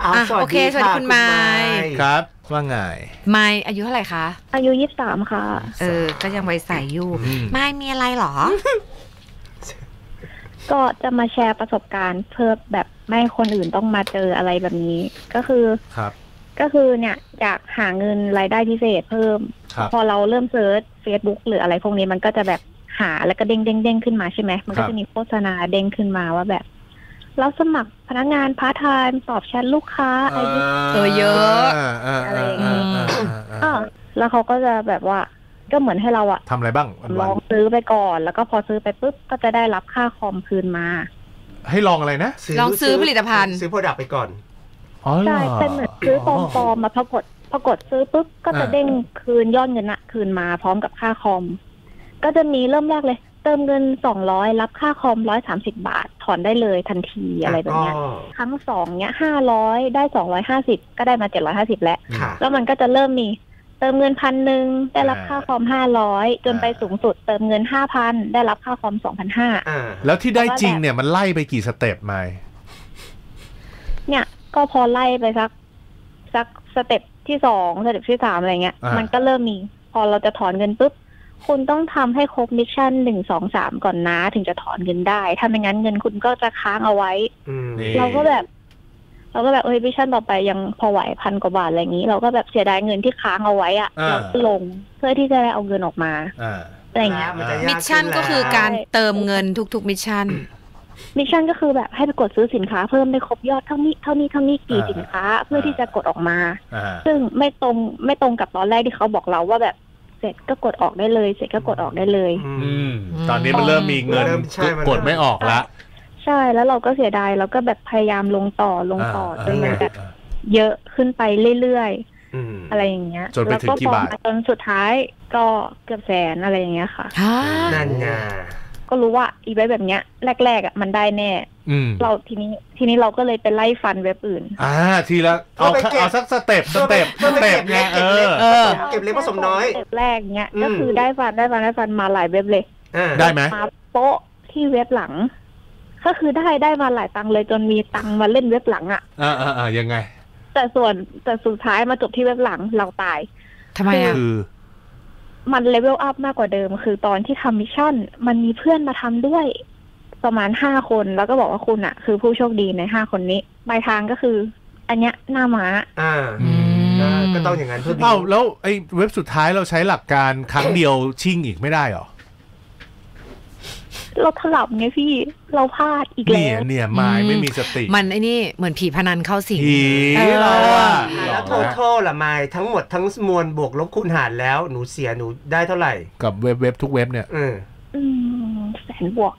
โอเคสวัสดีคุณไมค์ครับว่าไงไมค์อายุเท่าไหร่คะอายุ23ค่ะก็ยังวัยใสอยู่ไมค์มีอะไรหรอก็จะมาแชร์ประสบการณ์เพื่อแบบไม่ให้คนอื่นต้องมาเจออะไรแบบนี้ก็คือครับก็คือเนี่ยอยากหาเงินรายได้พิเศษเพิ่มพอเราเริ่มเซิร์ช Facebook หรืออะไรพวกนี้มันก็จะแบบหาแล้วก็เด้งขึ้นมาใช่ไหมมันก็จะมีโฆษณาเด้งขึ้นมาว่าแบบเราสมัครพนักงานพาร์ทไทม์ตอบแชทลูกค้าอะไรเยอะอะไรอย่างนี้แล้วเขาก็จะแบบว่าก็เหมือนให้เราอะทำอะไรบ้างลองซื้อไปก่อนแล้วก็พอซื้อไปปุ๊บก็จะได้รับค่าคอมคืนมาให้ลองอะไรนะลองซื้อผลิตภัณฑ์ซื้อโปรดักต์ไปก่อนใช่เป็นเหมือนซื้อปลอมมาพอกดซื้อปุ๊บก็จะเด้งคืนยอดเงินคืนมาพร้อมกับค่าคอมก็จะมีเริ่มแรกเลยเติมเงิน200รับค่าคอม130 บาทถอนได้เลยทันทีอะไรแบบเนี้ยครั้ง2เนี้ย500ได้250ก็ได้มา750แล้วมันก็จะเริ่มมีเติมเงิน1,000ได้รับค่าคอม500จนไปสูงสุดเติมเงิน 5,000 ได้รับค่าคอม 2,500 แล้วที่ได้จริงเนี่ยมันไล่ไปกี่สเต็ปมาเนี่ยก็พอไล่ไปสักสเต็ปที่2สเต็ปที่3อะไรเงี้ยมันก็เริ่มมีพอเราจะถอนเงินปุ๊บคุณต้องทำให้ครบมิชชั่น1 2 3ก่อนนะถึงจะถอนเงินได้ถ้าไม่งั้นเงินคุณก็จะค้างเอาไว้เราก็แบบมิชชั่นต่อไปยังพอไหว1,000 กว่าบาทอะไรอย่างนี้เราก็แบบเสียดายเงินที่ค้างเอาไว้เราลงเพื่อที่จะได้เอาเงินออกมาอะไรเงี้ยมิชชั่นก็คือการเติมเงินทุกๆมิชชั่นก็คือแบบให้ไปกดซื้อสินค้าเพิ่มได้ครบยอดเท่านี้กี่สินค้าเพื่อที่จะกดออกมาซึ่งไม่ตรงกับตอนแรกที่เขาบอกเราว่าแบบเสร็จก็กดออกได้เลยตอนนี้มันเริ่มมีเงินกดไม่ออกละใช่แล้วเราก็เสียดายเราก็แบบพยายามลงต่อจนมันแบบเยอะขึ้นไปเรื่อยๆอะไรอย่างเงี้ยจนไปถึงกี่บาทจนสุดท้ายก็เกือบแสนอะไรอย่างเงี้ยค่ะนั่นไงก็รู้ว่าอีเว็บแบบเนี้ยแรกๆมันได้แน่เราทีนี้เราก็เลยไปไล่ฟันเว็บอื่นทีละเอาสักสเต็ปไงเก็บเล็กผสมน้อยสเต็ปแรกเนี้ยก็คือได้ฟันมาหลายเว็บเลยได้ไหมมาโป๊ะที่เว็บหลังก็คือได้มาหลายตังค์เลยจนมีตังค์มาเล่นเว็บหลังยังไงแต่สุดท้ายมาจบที่เว็บหลังเราตายทำไมคือมันเลเวลอัพมากกว่าเดิมคือตอนที่ทำมิชชั่นมันมีเพื่อนมาทำด้วยประมาณ5 คนแล้วก็บอกว่าคุณคือผู้โชคดีใน5 คนนี้ปลายทางก็คืออันเนี้ยหน้าม้าก็ต้องอย่างนั้นเพื่อแล้วไอ้เว็บสุดท้ายเราใช้หลักการครั้งเดียวชิ่งอีกไม่ได้หรอเราถลับไงพี่เราพลาดอีกแล้วเนี่ยไม่มีสติมันไอ้นี่เหมือนผีพนันเข้าสิงเราแล้วโทษละมายทั้งหมดทั้งมวลบวกลบคูณหารแล้วหนูเสียหนูได้เท่าไหร่กับเว็บทุกเว็บเนี่ย 100,000 บวก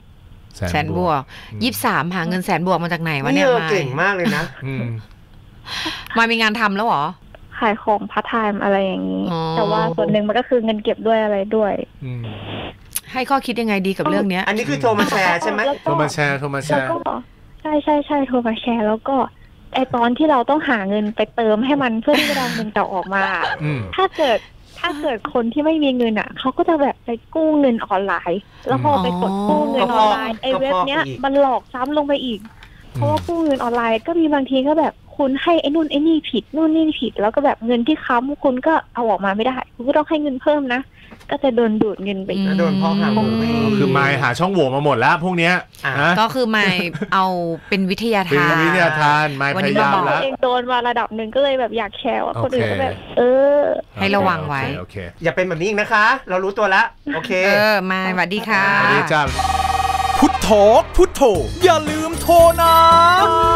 23หาเงิน100,000 บวกมาจากไหนวะเนี่ยเก่งมากเลยนะมามีงานทำแล้วเหรอขายของพาร์ทไทม์อะไรอย่างนี้แต่ว่าส่วนหนึ่งมันก็คือเงินเก็บด้วยอะไรด้วยให้ข้อคิดยังไงดีกับเรื่องนี้อันนี้คือโทรมาแชร์ใช่ไหมโทรมาแชร์ใช่โทรมาแชร์แล้วก็ไอตอนที่เราต้องหาเงินไปเติมให้มันเพื่อที่จะเอาเงินเก่าออกมาถ้าเกิดคนที่ไม่มีเงินเขาก็จะแบบไปกู้เงินออนไลน์แล้วพอไปกดกู้เงินออนไลน์ไอเว็บเนี้ยมันหลอกซ้ำลงไปอีกเพราะว่ากู้เงินออนไลน์ก็มีบางทีก็แบบคุณให้ไอ้นู่นไอ้นี่ผิดนู่นนี่ผิดแล้วก็แบบเงินที่ค้ำคุณก็เอาออกมาไม่ได้คุณก็ต้องให้เงินเพิ่มนะก็จะโดนดูดเงินไปโดนพ่อหาคือไมค์หาช่องโหว่มาหมดแล้วพวกเนี้ยก็คือไมค์เอาเป็นวิทยาทานไมค์พยายามแล้วเองโดนมาระดับหนึ่งก็เลยแบบอยากแชร์ว่าคนอื่นก็แบบให้ระวังไว้อย่าเป็นแบบนี้อีกนะคะเรารู้ตัวแล้วโอเคไมค์สวัสดีค่ะสวัสดีจ้าพุทโธอย่าลืมโทรนะ